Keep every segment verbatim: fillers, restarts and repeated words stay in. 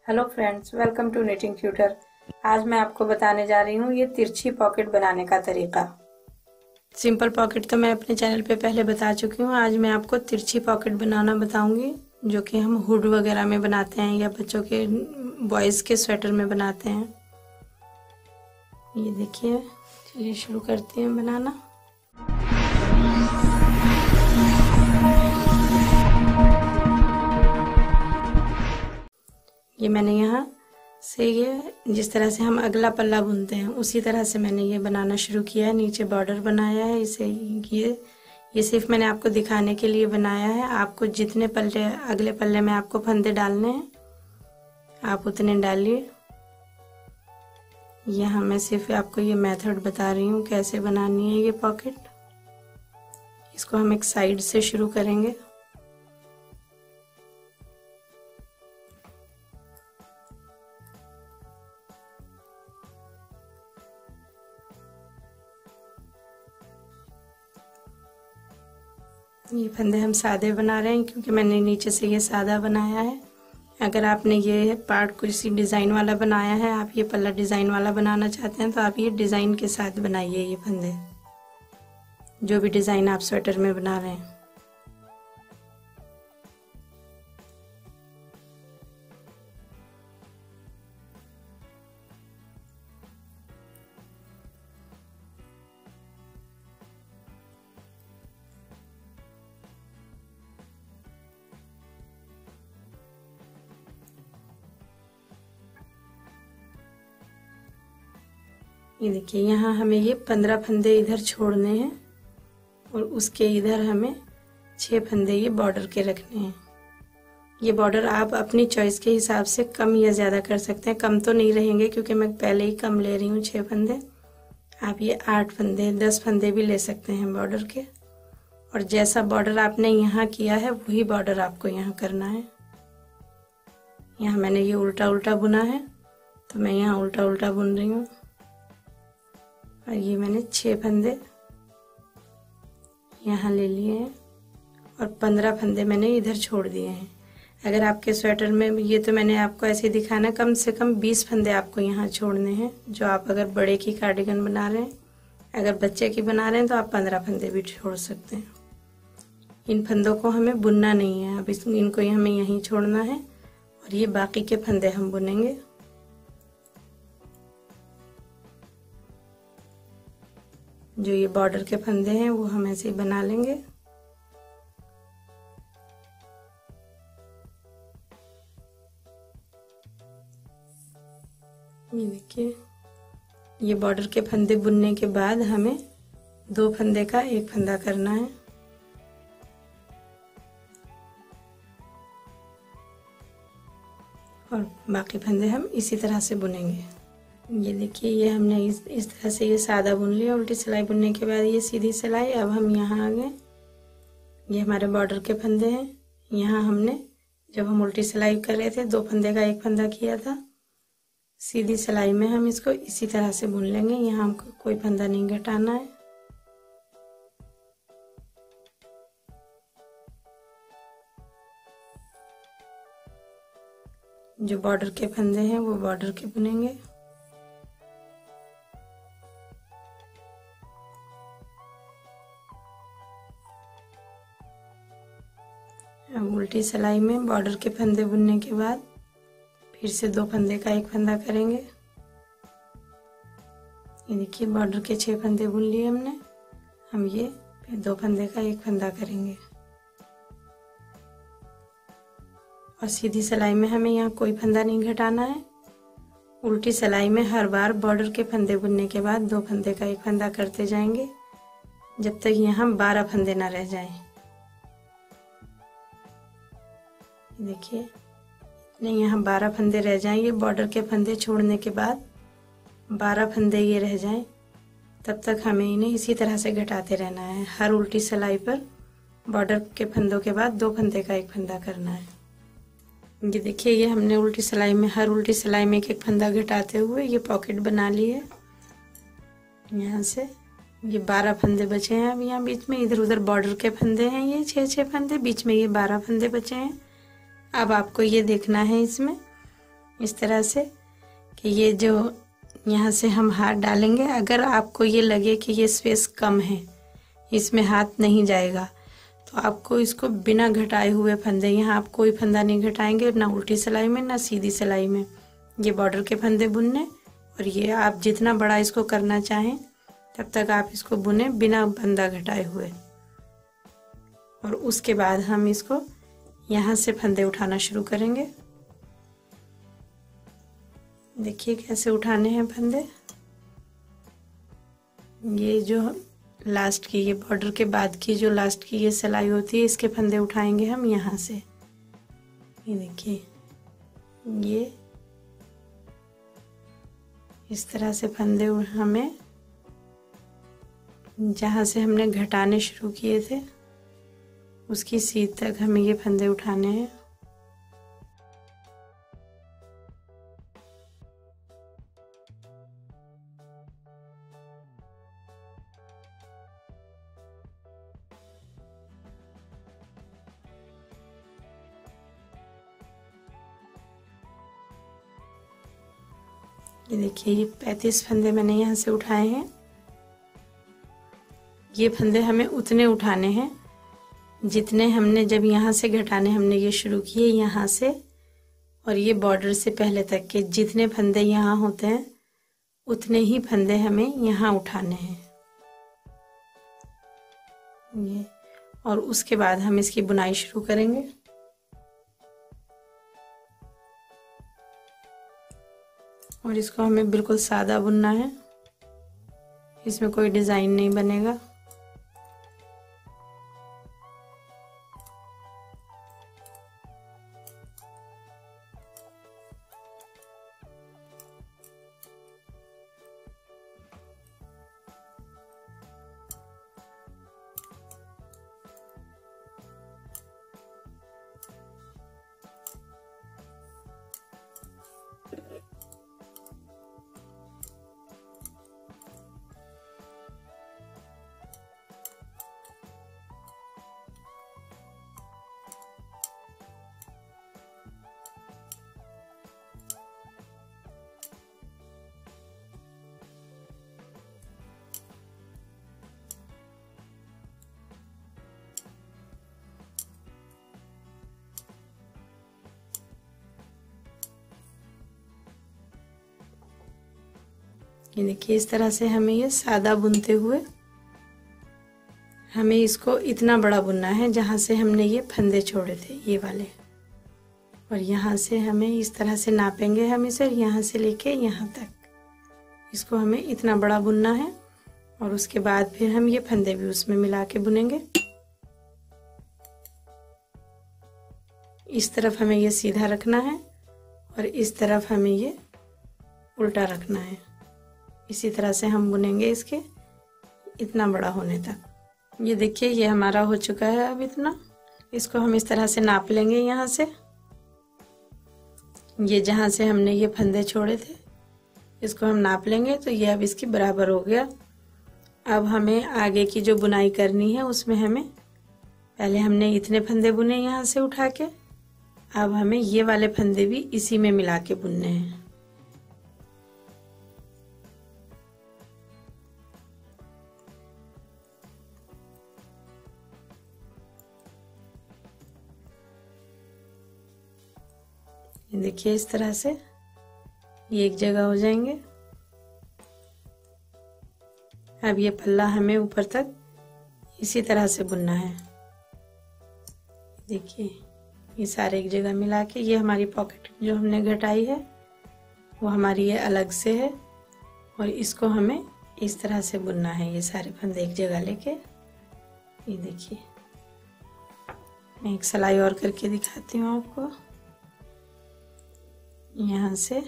Hello friends, welcome to knitting tutor. आज मैं आपको बताने जा रही हूँ ये तिरछी पॉकेट बनाने का तरीका। सिंपल पॉकेट तो मैं अपने चैनल पे पहले बता चुकी हूँ। आज मैं आपको तिरछी पॉकेट बनाना बताऊंगी, जो कि हम हुड वगैरह में बनाते हैं या बच्चों के बॉयज़ के स्वेटर में बनाते हैं। ये देखिए, चलिए शुरू करते हैं बनाना। ये मैंने यहाँ से ये जिस तरह से हम अगला पल्ला बुनते हैं उसी तरह से मैंने ये बनाना शुरू किया है। नीचे बॉर्डर बनाया है। इसे ये ये सिर्फ मैंने आपको दिखाने के लिए बनाया है। आपको जितने पल्ले अगले पल्ले में आपको फंदे डालने हैं आप उतने डालिए। यहाँ मैं सिर्फ आपको ये मेथड बता रही हूँ कैसे बनानी है ये पॉकेट। इसको हम एक साइड से शुरू करेंगे। ये फंदे हम सादे बना रहे हैं क्योंकि मैंने नीचे से ये सादा बनाया है। अगर आपने ये पार्ट किसी डिज़ाइन वाला बनाया है, आप ये पल्ला डिज़ाइन वाला बनाना चाहते हैं, तो आप ये डिज़ाइन के साथ बनाइए। ये फंदे जो भी डिज़ाइन आप स्वेटर में बना रहे हैं। ये देखिए, यहाँ हमें ये पंद्रह फंदे इधर छोड़ने हैं और उसके इधर हमें छः फंदे ये बॉर्डर के रखने हैं। ये बॉर्डर आप अपनी चॉइस के हिसाब से कम या ज़्यादा कर सकते हैं। कम तो नहीं रहेंगे क्योंकि मैं पहले ही कम ले रही हूँ, छः फंदे। आप ये आठ फंदे दस फंदे भी ले सकते हैं बॉर्डर के। और जैसा बॉर्डर आपने यहाँ किया है वही बॉर्डर आपको यहाँ करना है। यहाँ मैंने ये उल्टा उल्टा बुना है तो मैं यहाँ उल्टा उल्टा बुन रही हूँ। और ये मैंने छः फंदे यहाँ ले लिए हैं और पंद्रह फंदे मैंने इधर छोड़ दिए हैं। अगर आपके स्वेटर में, ये तो मैंने आपको ऐसे दिखाना, कम से कम बीस फंदे आपको यहाँ छोड़ने हैं। जो आप अगर बड़े की कार्डिगन बना रहे हैं, अगर बच्चे की बना रहे हैं तो आप पंद्रह फंदे भी छोड़ सकते हैं। इन फंदों को हमें बुनना नहीं है, अब इस इनको हमें यहीं छोड़ना है और ये बाकी के फंदे हम बुनेंगे। जो ये बॉर्डर के फंदे हैं वो हम ऐसे ही बना लेंगे। ये देखिए, ये बॉर्डर के फंदे बुनने के बाद हमें दो फंदे का एक फंदा करना है। और बाकी फंदे हम इसी तरह से बुनेंगे। ये देखिए, ये हमने इस इस तरह से ये सादा बुन लिया। उल्टी सिलाई बुनने के बाद ये सीधी सिलाई। अब हम यहाँ आ गए। ये हमारे बॉर्डर के फंदे हैं। यहाँ हमने जब हम उल्टी सिलाई कर रहे थे दो फंदे का एक फंदा किया था। सीधी सिलाई में हम इसको इसी तरह से बुन लेंगे। यहाँ हमको कोई फंदा नहीं घटाना है। जो बॉर्डर के फंदे हैं वो बॉर्डर के बुनेंगे। अब उल्टी सिलाई में बॉर्डर के फंदे बुनने के बाद फिर से दो फंदे का एक फंदा करेंगे। ये देखिए, बॉर्डर के छह फंदे बुन लिए हमने। हम ये फिर दो फंदे का एक फंदा करेंगे। और सीधी सिलाई में हमें यहाँ कोई फंदा नहीं घटाना है। उल्टी सिलाई में हर बार बॉर्डर के फंदे बुनने के बाद दो फंदे का एक फंदा करते जाएंगे जब तक यहाँ बारह फंदे ना रह जाएं। देखिए, नहीं, यहाँ बारह फंदे रह जाएं। ये बॉर्डर के फंदे छोड़ने के बाद बारह फंदे ये रह जाएं, तब तक हमें इन्हें इसी तरह से घटाते रहना है। हर उल्टी सिलाई पर बॉर्डर के फंदों के बाद दो फंदे का एक फंदा करना है। ये देखिए, ये हमने उल्टी सिलाई में हर उल्टी सिलाई में एक एक फंदा घटाते हुए ये पॉकेट बना ली है। यहाँ से ये बारह फंदे बचे हैं। अब यहाँ बीच में इधर उधर बॉर्डर के फंदे हैं, ये छः छः फंदे, बीच में ये बारह फंदे बचे हैं। अब आपको ये देखना है इसमें इस तरह से कि ये जो यहाँ से हम हाथ डालेंगे, अगर आपको ये लगे कि ये स्पेस कम है, इसमें हाथ नहीं जाएगा, तो आपको इसको बिना घटाए हुए फंदे, यहाँ आप कोई फंदा नहीं घटाएंगे, ना उल्टी सिलाई में ना सीधी सिलाई में, ये बॉर्डर के फंदे बुनने। और ये आप जितना बड़ा इसको करना चाहें तब तक आप इसको बुने बिना फंदा घटाए हुए। और उसके बाद हम इसको यहाँ से फंदे उठाना शुरू करेंगे। देखिए कैसे उठाने हैं फंदे। ये जो लास्ट की, ये बॉर्डर के बाद की जो लास्ट की ये सिलाई होती है, इसके फंदे उठाएंगे हम यहाँ से। ये देखिए, ये इस तरह से फंदे हमें जहाँ से हमने घटाने शुरू किए थे उसकी सीध तक हमें ये फंदे उठाने हैं। ये देखिए, ये पैंतीस फंदे मैंने यहाँ से उठाए हैं। ये फंदे हमें उतने उठाने हैं जितने हमने जब यहाँ से घटाने हमने ये शुरू किए यहाँ से, और ये बॉर्डर से पहले तक के जितने फंदे यहाँ होते हैं उतने ही फंदे हमें यहाँ उठाने हैं ये। और उसके बाद हम इसकी बुनाई शुरू करेंगे। और इसको हमें बिल्कुल सादा बुनना है, इसमें कोई डिज़ाइन नहीं बनेगा। ये देखिए, इस तरह से हमें ये सादा बुनते हुए हमें इसको इतना बड़ा बुनना है जहाँ से हमने ये फंदे छोड़े थे, ये वाले। और यहाँ से हमें इस तरह से नापेंगे हम इसे, यहाँ से लेके यहाँ तक इसको हमें इतना बड़ा बुनना है। और उसके बाद फिर हम ये फंदे भी उसमें मिला के बुनेंगे। इस तरफ हमें ये सीधा रखना है और इस तरफ हमें ये उल्टा रखना है। इसी तरह से हम बुनेंगे इसके इतना बड़ा होने तक। ये देखिए, ये हमारा हो चुका है अब इतना। इसको हम इस तरह से नाप लेंगे यहाँ से, ये जहाँ से हमने ये फंदे छोड़े थे इसको हम नाप लेंगे, तो ये अब इसके बराबर हो गया। अब हमें आगे की जो बुनाई करनी है उसमें हमें, पहले हमने इतने फंदे बुने यहाँ से उठा के, अब हमें ये वाले फंदे भी इसी में मिला के बुनने हैं। देखिए, इस तरह से ये एक जगह हो जाएंगे। अब ये पल्ला हमें ऊपर तक इसी तरह से बुनना है। देखिए, ये सारे एक जगह मिला के, ये हमारी पॉकेट जो हमने घटाई है वो हमारी ये अलग से है, और इसको हमें इस तरह से बुनना है। ये सारे फंदे एक जगह लेके, ये देखिए, मैं एक सिलाई और करके दिखाती हूँ आपको। यहाँ से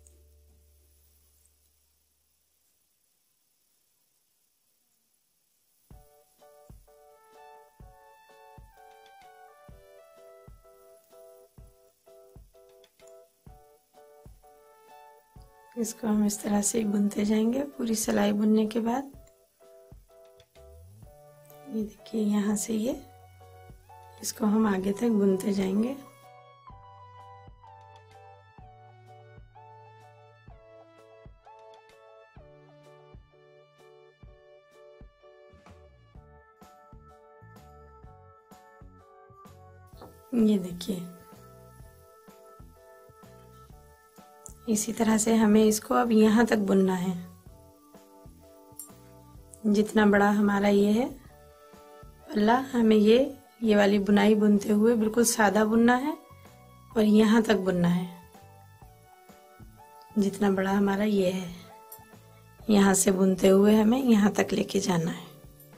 इसको हम इस तरह से बुनते जाएंगे पूरी सिलाई बुनने के बाद। ये देखिए, यहाँ से ये इसको हम आगे तक बुनते जाएंगे। ये देखिए, इसी तरह से हमें इसको अब यहाँ तक बुनना है। जितना बड़ा हमारा ये है पल्ला, हमें ये ये वाली बुनाई बुनते हुए बिल्कुल सादा बुनना है और यहाँ तक बुनना है। जितना बड़ा हमारा ये है, यहाँ से बुनते हुए हमें यहाँ तक लेके जाना है।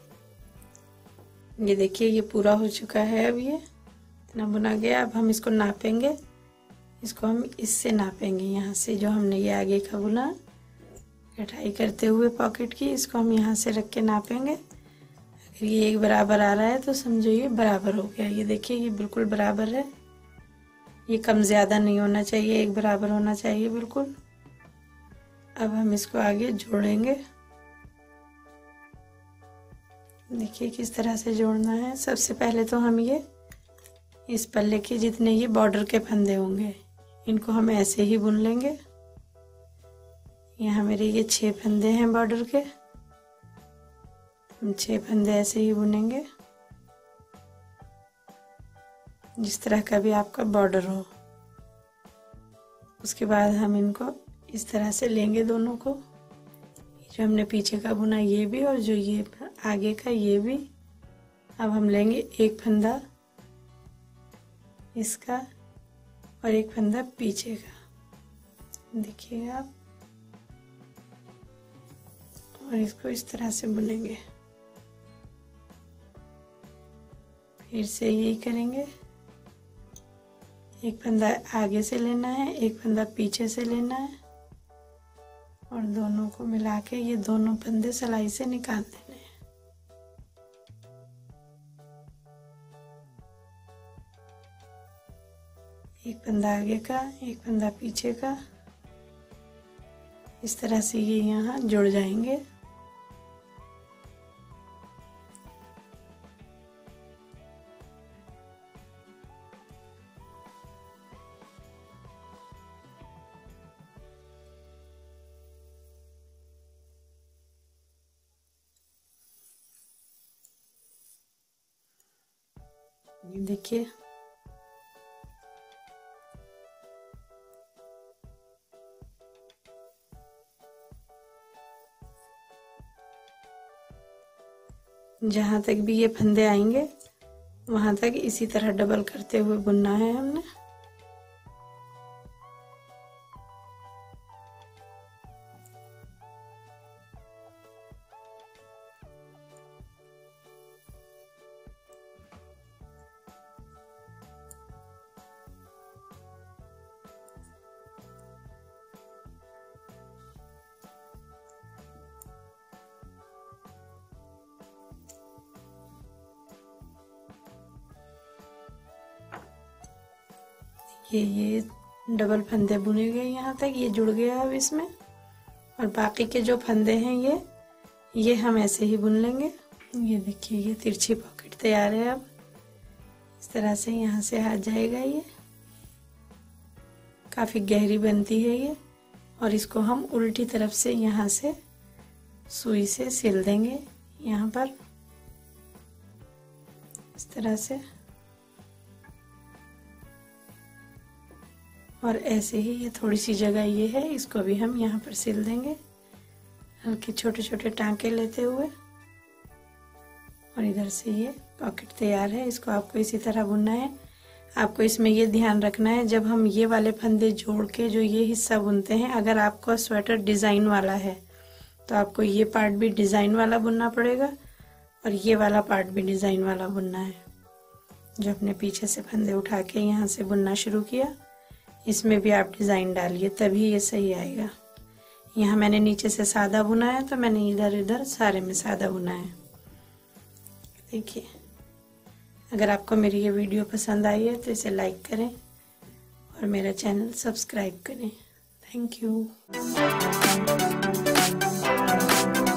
ये देखिए, ये पूरा हो चुका है। अब ये इतना बुना गया। अब हम इसको नापेंगे। इसको हम इससे नापेंगे, यहाँ से जो हमने ये आगे का बुना, कटाई करते हुए पॉकेट की, इसको हम यहाँ से रख के नापेंगे। अगर ये एक बराबर आ रहा है तो समझो ये बराबर हो गया। ये देखिए, ये बिल्कुल बराबर है। ये कम ज़्यादा नहीं होना चाहिए, एक बराबर होना चाहिए बिल्कुल। अब हम इसको आगे जोड़ेंगे। देखिए किस तरह से जोड़ना है। सबसे पहले तो हम ये इस पल्ले के जितने ये बॉर्डर के फंदे होंगे, इनको हम ऐसे ही बुन लेंगे। यहाँ मेरे ये छह फंदे हैं बॉर्डर के, हम छह फंदे ऐसे ही बुनेंगे, जिस तरह का भी आपका बॉर्डर हो। उसके बाद हम इनको इस तरह से लेंगे दोनों को, जो हमने पीछे का बुना ये भी और जो ये आगे का ये भी। अब हम लेंगे एक फंदा इसका और एक फंदा पीछे का, देखिएगा आप, और इसको इस तरह से बुनेंगे। फिर से यही करेंगे, एक फंदा आगे से लेना है, एक फंदा पीछे से लेना है और दोनों को मिला के ये दोनों फंदे सिलाई से निकाल देने हैं। एक फंदा आगे का, एक फंदा पीछे का, इस तरह से ये यहाँ जुड़ जाएंगे। ये देखिए, जहाँ तक भी ये फंदे आएंगे वहां तक इसी तरह डबल करते हुए बुनना है हमने। ये ये डबल फंदे बुने गए, यहाँ तक ये जुड़ गया अब इसमें। और बाकी के जो फंदे हैं ये ये हम ऐसे ही बुन लेंगे। ये देखिए, ये तिरछी पॉकेट तैयार है। अब इस तरह से यहाँ से आ जाएगा। ये काफ़ी गहरी बनती है ये, और इसको हम उल्टी तरफ से यहाँ से सुई से सिल देंगे यहाँ पर, इस तरह से। और ऐसे ही ये थोड़ी सी जगह ये है, इसको भी हम यहाँ पर सिल देंगे, हल्के छोटे छोटे टांके लेते हुए। और इधर से ये पॉकेट तैयार है। इसको आपको इसी तरह बुनना है। आपको इसमें ये ध्यान रखना है, जब हम ये वाले फंदे जोड़ के जो ये हिस्सा बुनते हैं, अगर आपका स्वेटर डिज़ाइन वाला है तो आपको ये पार्ट भी डिज़ाइन वाला बुनना पड़ेगा और ये वाला पार्ट भी डिज़ाइन वाला बुनना है। जो अपने पीछे से फंदे उठा के यहाँ से बुनना शुरू किया, इसमें भी आप डिज़ाइन डालिए, तभी ये सही आएगा। यहाँ मैंने नीचे से सादा बुना है तो मैंने इधर इधर सारे में सादा बुना है। देखिए, अगर आपको मेरी ये वीडियो पसंद आई है तो इसे लाइक करें और मेरा चैनल सब्सक्राइब करें। Thank you.